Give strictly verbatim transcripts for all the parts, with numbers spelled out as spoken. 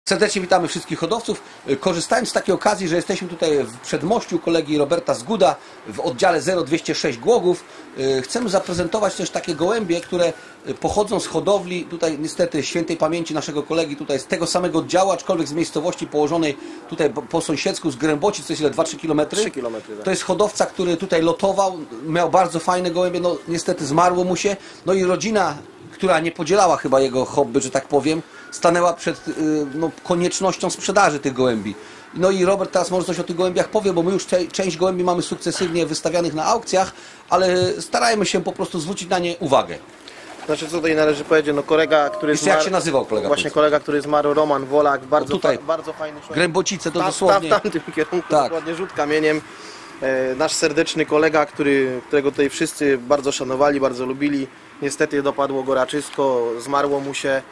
Serdecznie witamy wszystkich hodowców. Korzystając z takiej okazji, że jesteśmy tutaj w przedmościu kolegi Roberta Zguda w oddziale zero dwieście sześć Głogów, chcemy zaprezentować też takie gołębie, które pochodzą z hodowli tutaj niestety świętej pamięci naszego kolegi tutaj z tego samego oddziału, aczkolwiek z miejscowości położonej tutaj po sąsiedzku z Grębocic, to jest ile? dwa trzy kilometry? trzy kilometry, tak. To jest hodowca, który tutaj lotował, miał bardzo fajne gołębie, no niestety zmarło mu się, no i rodzina, która nie podzielała chyba jego hobby, że tak powiem, stanęła przed no, koniecznością sprzedaży tych gołębi. No i Robert teraz może coś o tych gołębiach powie, bo my już część gołębi mamy sukcesywnie wystawianych na aukcjach, ale starajmy się po prostu zwrócić na nie uwagę. Znaczy co tutaj należy powiedzieć, no kolega, który Jeszcze zmarł, jak się nazywał kolega? Właśnie powiedz. Kolega, który zmarł, Roman Wolak, bardzo, tutaj, fa bardzo fajny człowiek. Grębocice to ta, dosłownie... Ta, w tamtym kierunku, tak. Dokładnie rzut kamieniem. E, nasz serdeczny kolega, który, którego tutaj wszyscy bardzo szanowali, bardzo lubili. Niestety dopadło go raczysko, zmarło mu się.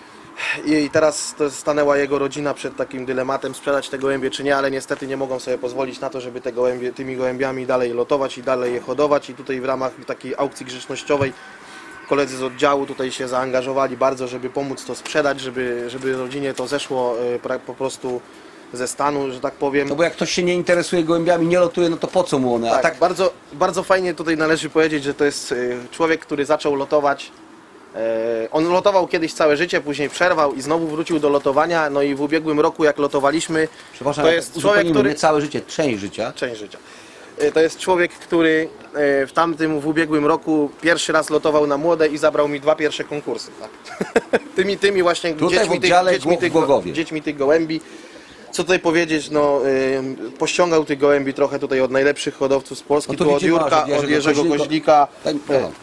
I teraz stanęła jego rodzina przed takim dylematem, sprzedać te gołębie czy nie, ale niestety nie mogą sobie pozwolić na to, żeby te gołębie, tymi gołębiami dalej lotować i dalej je hodować. I tutaj w ramach takiej aukcji grzecznościowej koledzy z oddziału tutaj się zaangażowali bardzo, żeby pomóc to sprzedać, żeby, żeby rodzinie to zeszło po prostu ze stanu, że tak powiem. No bo jak ktoś się nie interesuje gołębiami, nie lotuje, no to po co mu one? Tak, A tak... Bardzo, bardzo fajnie tutaj należy powiedzieć, że to jest człowiek, który zaczął lotować. On lotował kiedyś całe życie, później przerwał i znowu wrócił do lotowania. No i w ubiegłym roku, jak lotowaliśmy, Przepraszam, to jest człowiek, który... nie całe życie, część życia. Część życia. To jest człowiek, który w tamtym, w ubiegłym roku pierwszy raz lotował na młode i zabrał mi dwa pierwsze konkursy. Tak. tymi, tymi właśnie tutaj dziećmi, w oddziale tych, dziećmi, tych, Głogowie. dziećmi tych gołębi. Co tutaj powiedzieć, no yy, pościągał tych gołębi trochę tutaj od najlepszych hodowców z Polski, no tu od Jurka, od Jerzego Koźlika. Tak,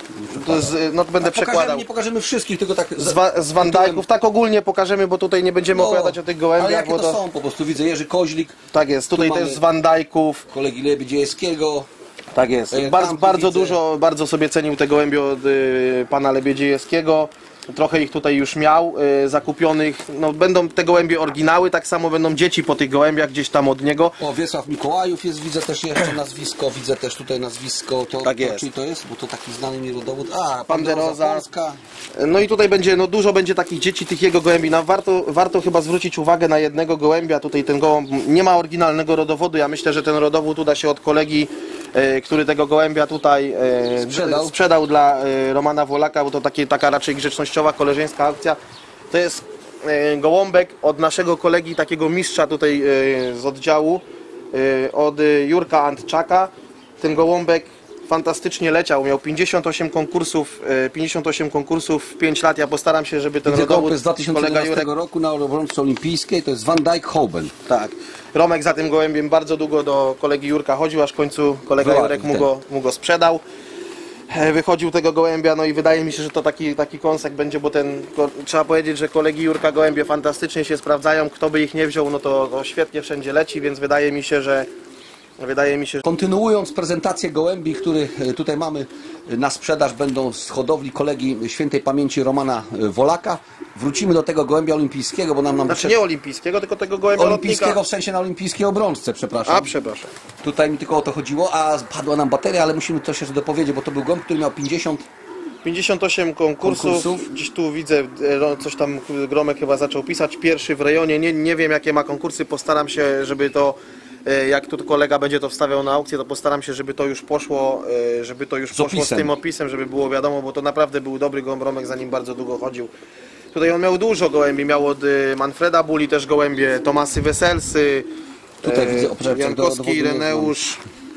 to z, no to będę przekładał. Nie pokażemy wszystkich, tylko tak z, wa, z Van Dijków, tak ogólnie pokażemy, bo tutaj nie będziemy no, opowiadać o tych gołębiach. Ale jakie bo to to są, po prostu widzę Jerzy Koźlik. Tak jest, tutaj też z Van Dijków. Kolegi Lebiedziejskiego. Tak jest, bardzo, bardzo dużo, bardzo sobie cenił te gołębie od y, pana Lebiedziejskiego. Trochę ich tutaj już miał y, zakupionych. No, będą te gołębie oryginały, tak samo będą dzieci po tych gołębiach gdzieś tam od niego. O, Wiesław Mikołajów jest, widzę też jeszcze nazwisko, widzę też tutaj nazwisko. To, tak to, jest. Czyli to jest, bo to taki znany mi rodowód. A, Panderoza. Polska. No i tutaj będzie, no dużo będzie takich dzieci, tych jego gołębi. No, warto, warto chyba zwrócić uwagę na jednego gołębia. Tutaj ten gołąb nie ma oryginalnego rodowodu. Ja myślę, że ten rodowód uda się od kolegi, e, który tego gołębia tutaj e, sprzedał. sprzedał dla e, Romana Wolaka, bo to takie, taka raczej grzecznościowa, koleżeńska akcja. To jest e, gołąbek od naszego kolegi, takiego mistrza tutaj e, z oddziału, e, od Jurka Antczaka. Ten gołąbek fantastycznie leciał, miał pięćdziesiąt osiem konkursów, pięćdziesiąt osiem konkursów w pięć lat. Ja postaram się, żeby ten rodowód z dwa tysiące jedenastego roku na obrączce olimpijskiej, to jest Van Dijk Hoben. Tak. Romek za tym gołębiem bardzo długo do kolegi Jurka chodził, aż w końcu kolega Wyładny, Jurek mu go, mu go sprzedał. Wychodził tego gołębia, no i wydaje mi się, że to taki, taki kąsek będzie, bo ten, trzeba powiedzieć, że kolegi Jurka gołębie fantastycznie się sprawdzają. Kto by ich nie wziął, no to, to świetnie wszędzie leci, więc wydaje mi się, że Wydaje mi się, że... Kontynuując prezentację gołębi, których tutaj mamy na sprzedaż, będą z hodowli kolegi świętej pamięci Romana Wolaka. Wrócimy do tego gołębia olimpijskiego, bo nam... nam znaczy nie olimpijskiego, tylko tego gołębia olimpijskiego lotnika. W sensie na olimpijskiej obrączce, przepraszam. A, przepraszam. Tutaj mi tylko o to chodziło, a padła nam bateria, ale musimy coś jeszcze dopowiedzieć, bo to był gołąb, który miał pięćdziesiąt... pięćdziesiąt osiem konkursów. konkursów. Gdzieś tu widzę, coś tam Gromek chyba zaczął pisać. Pierwszy w rejonie, nie, nie wiem jakie ma konkursy, postaram się, żeby to... Jak tu kolega będzie to wstawiał na aukcję, to postaram się, żeby to już poszło, żeby to już z poszło z tym opisem, żeby było wiadomo, bo to naprawdę był dobry gołąb, Romek za nim bardzo długo chodził. Tutaj on miał dużo gołębi, miał od Manfreda Buli też gołębie, Tomasy Weselsy, tutaj e, widzę, oprze, Jankowski, Ireneusz.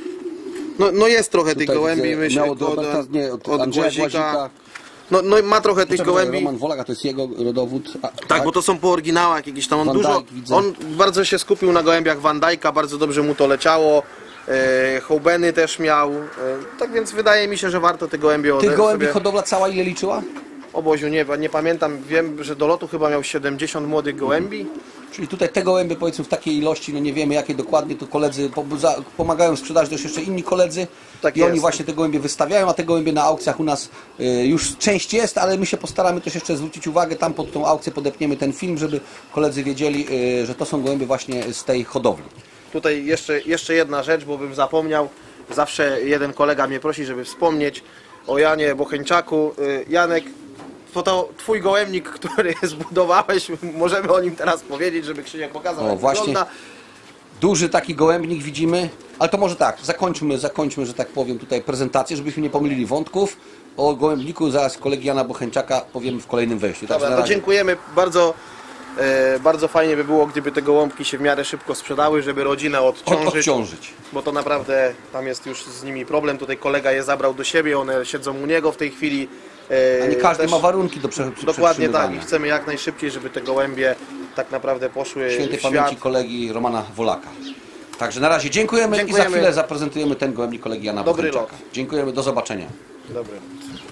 No, no jest trochę tutaj tych gołębi, widzę, myślę, od, od, Roberta, nie, od, od Andrzeja Głazika. Głazika. No, no ma trochę tych gołębi. Roman Wolaka to jest jego rodowód. A, tak, tak, bo to są po oryginałach jakieś tam. On Van dużo. Dijk, widzę. On bardzo się skupił na gołębiach Van Dijka, bardzo dobrze mu to leciało. E, Hołbeny też miał. E, tak więc wydaje mi się, że warto te gołębie Tych gołębi sobie... hodowla cała ile liczyła? Oboziu nie, nie pamiętam, wiem, że do lotu chyba miał siedemdziesiąt młodych gołębi. Mhm. Czyli tutaj te gołębie powiedzmy w takiej ilości, no nie wiemy jakie dokładnie, to koledzy pomagają sprzedać też jeszcze inni koledzy. Tak I jest. Oni właśnie te gołębie wystawiają, a te gołębie na aukcjach u nas y, już część jest, ale my się postaramy też jeszcze zwrócić uwagę, tam pod tą aukcję podepniemy ten film, żeby koledzy wiedzieli, y, że to są gołębie właśnie z tej hodowli. Tutaj jeszcze, jeszcze jedna rzecz, bo bym zapomniał, zawsze jeden kolega mnie prosi, żeby wspomnieć o Janie Bocheńczaku. Y, Janek to, to twój gołębnik, który zbudowałeś, możemy o nim teraz powiedzieć, żeby Krzysiek pokazał, O, jak właśnie. wygląda. Duży taki gołębnik widzimy, ale to może tak, zakończmy, zakończmy, że tak powiem tutaj prezentację, żebyśmy nie pomylili wątków. O gołębniku zaraz kolegi Jana Bocheńczaka powiemy w kolejnym wejściu. Dobra, na to razie. dziękujemy. Bardzo, e, bardzo fajnie by było, gdyby te gołąbki się w miarę szybko sprzedały, żeby rodzinę Od, odciążyć, odciążyć. bo to naprawdę tam jest już z nimi problem. Tutaj kolega je zabrał do siebie, one siedzą u niego w tej chwili. E, A nie każdy też- ma warunki do prze, przy- Dokładnie tak i przetrzymywania. chcemy jak najszybciej, żeby te gołębie tak naprawdę poszły Świętej w świat. pamięci kolegi Romana Wolaka. Także na razie dziękujemy, i Dziękujemy. za chwilę zaprezentujemy ten gołębnik kolegi Jana Dobry Bocheńczaka. Dziękujemy, do zobaczenia. Dobry.